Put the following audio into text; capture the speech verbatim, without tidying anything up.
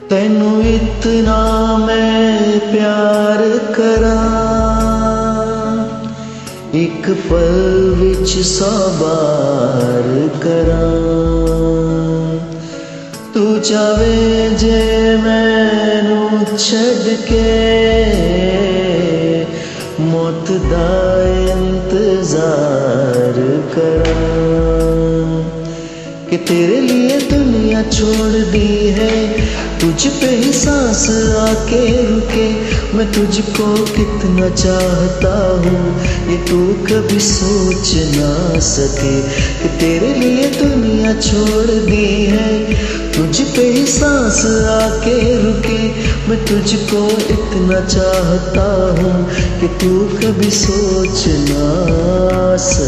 तैनू इतना मैं प्यार करां, एक पल विच सौ बार करां। तू चावे जे मैनू छड़ के मौत दा इंतजार करां, कि तेरे लिए दुनिया छोड़ दी है, तुझ पे ही सांस आके रुके। मैं तुझको कितना चाहता हूँ ये तू कभी सोच ना सके, कि तेरे लिए दुनिया छोड़ दी है, तुझ पे ही सांस आके रुके। मैं तुझको इतना चाहता हूँ कि तू कभी सोच ना सके।